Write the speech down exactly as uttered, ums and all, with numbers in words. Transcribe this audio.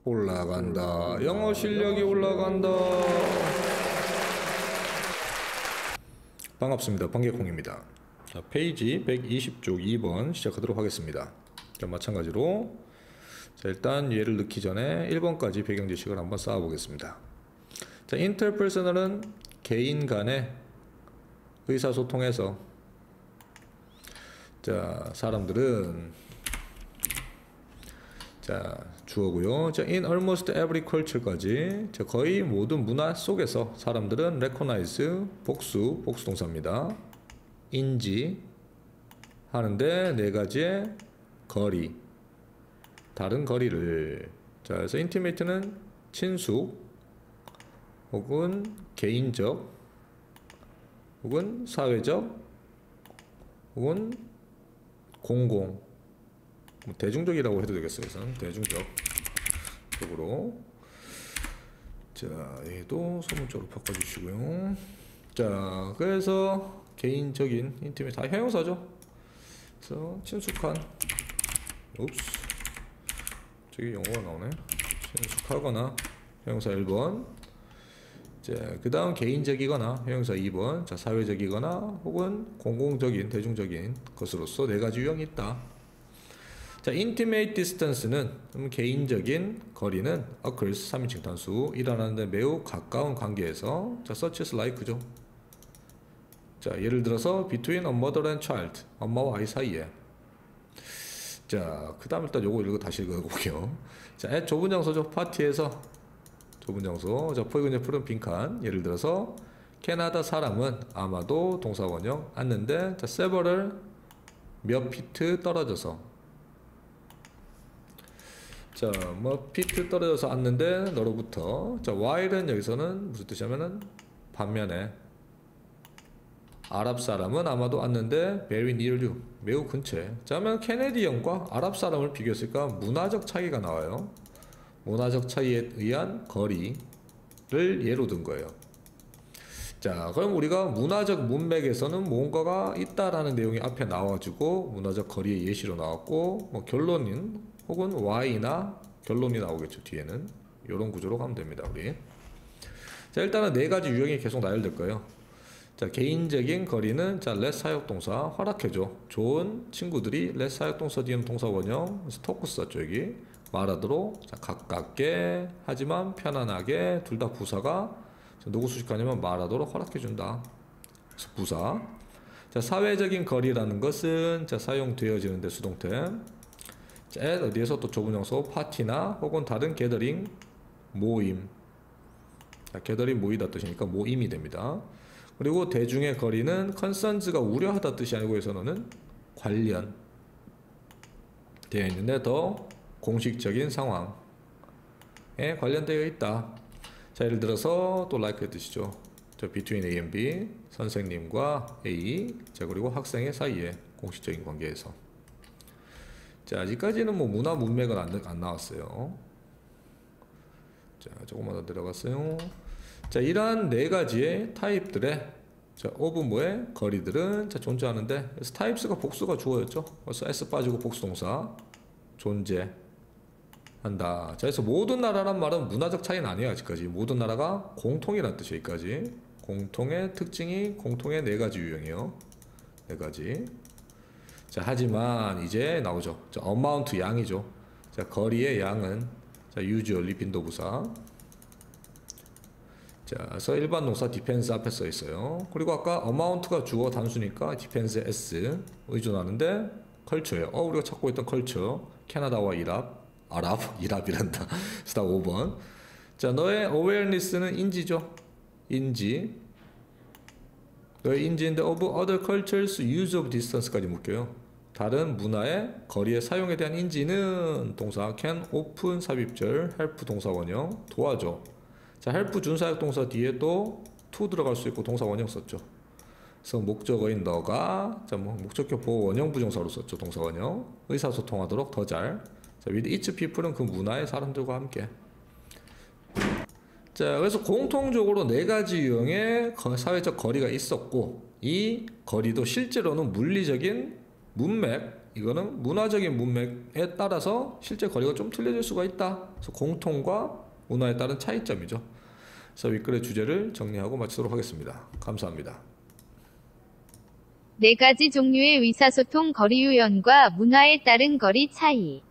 올라간다. 영어 실력이 올라간다. 반갑습니다. 번개콩입니다. 자, 페이지 백이십 쪽 이 번 시작하도록 하겠습니다. 자, 마찬가지로 자, 일단 얘를 넣기 전에 일 번까지 배경 지식을 한번 쌓아보겠습니다. 자, interpersonal은 개인 간의 의사소통에서 자, 사람들은 자, 주어고요. 자, in almost every culture까지 자, 거의 모든 문화 속에서 사람들은 recognize 복수, 복수동사입니다. 인지 하는데 네 가지의 거리, 다른 거리를 자, 그래서 intimate는 친숙 혹은 개인적 혹은 사회적 혹은 공공 뭐 대중적이라고 해도 되겠어요. 그래서 대중적 쪽으로 자, 얘도 소문적으로 바꿔주시고요. 자, 그래서 개인적인 인티메이트 다 형용사죠. 그래서 친숙한 옵스 저기 영어가 나오네. 친숙하거나 형용사 일 번. 자, 그 다음 개인적이거나 형용사 이 번. 자, 사회적이거나 혹은 공공적인 대중적인 것으로서 네 가지 유형이 있다. 자, intimate distance는 음, 개인적인 거리는 occurs 삼 인칭 단수 일어나는데 매우 가까운 관계에서 자, such as like죠. 자, 예를 들어서 between a mother and child 엄마와 아이 사이에 자, 그 다음 일단 요거 읽어 다시 읽어볼게요. 자, at 좁은 장소죠. 파티에서 좁은 장소 자, 포획은의 푸른 빈칸 예를 들어서 캐나다 사람은 아마도 동사원형 앉는데 자, several 몇 피트 떨어져서 자, 뭐 피트 떨어져서 앉는데 너로부터 자, while은 여기서는 무슨 뜻이냐면은 반면에 아랍 사람은 아마도 앉는데 very near you 매우 근처에 자, 그러면 캐네디언과 아랍 사람을 비교했으니까 문화적 차이가 나와요. 문화적 차이에 의한 거리를 예로 든 거예요. 자, 그럼 우리가 문화적 문맥에서는 뭔가가 있다라는 내용이 앞에 나와가지고 문화적 거리의 예시로 나왔고 뭐 결론은 혹은 Y나 결론이 나오겠죠. 뒤에는 이런 구조로 가면 됩니다. 우리 자, 일단은 네 가지 유형이 계속 나열될 거예요. 자, 개인적인 거리는 자, let 사역동사 허락해줘. 좋은 친구들이 let 사역동사 뒤에는 동사원형 그래서 토크 썼죠. 여기 말하도록 자, 가깝게 하지만 편안하게 둘 다 부사가 자, 누구 수식하냐면 말하도록 허락해준다. 그래서 부사. 자, 사회적인 거리라는 것은 자, 사용되어지는데 수동태 자, at 어디에서 또 좁은 장소 파티나 혹은 다른 게더링 모임 자, 게더링 모이다 뜻이니까 모임이 됩니다. 그리고 대중의 거리는 concerns가 우려하다 뜻이 아니고 여기서는 관련 되어 있는데 더 공식적인 상황에 관련되어 있다. 자, 예를 들어서 또 like의 뜻이죠. 자, between A and B 선생님과 A 자, 그리고 학생의 사이에 공식적인 관계에서 자, 아직까지는 뭐 문화 문맥은 안, 안 나왔어요. 자, 조금만 더 내려갔어요. 자, 이러한 네 가지의 타입들의 자, 오브 뭐의 거리들은 자, 존재하는데 그래서 타입스가 복수가 주어였죠. 그래서 S 빠지고 복수동사 존재한다. 자, 그래서 모든 나라란 말은 문화적 차이는 아니에요. 아직까지 모든 나라가 공통이란 뜻이에요. 여기까지 공통의 특징이 공통의 네 가지 유형이에요. 네 가지. 자, 하지만 이제 나오죠. 자, amount 양이죠. 자, 거리의 양은 자, usually 빈도부사. 자, 그래서 일반 동사 depends 앞에 써 있어요. 그리고 아까 amount가 주어 단수니까 depends s 의존하는데 컬처예요. 어, 우리가 찾고 있던 컬처. 캐나다와 이랍, 아랍, 이랍이란다. 그다음 오 번. 자, 너의 awareness는 인지죠. 인지. 너의 인지인데 of other cultures use of distance까지 묶여요. 다른 문화의 거리의 사용에 대한 인지는 동사 can open 삽입절 help 동사원형 도와줘. 자, help 준사역 동사 뒤에 또 to 들어갈 수 있고 동사원형 썼죠. 그래서 목적어인 너가 자, 뭐 목적격 보호 원형 부정사로 썼죠. 동사원형 의사소통하도록 더 잘. 자, with each people은 그 문화의 사람들과 함께. 자, 그래서 공통적으로 네 가지 유형의 사회적 거리가 있었고 이 거리도 실제로는 물리적인 문맥 이거는 문화적인 문맥에 따라서 실제 거리가 좀 틀려질 수가 있다. 그래서 공통과 문화에 따른 차이점이죠. 그래서 윗글의 주제를 정리하고 마치도록 하겠습니다. 감사합니다. 네 가지 종류의 의사소통 거리 유연과 문화에 따른 거리 차이.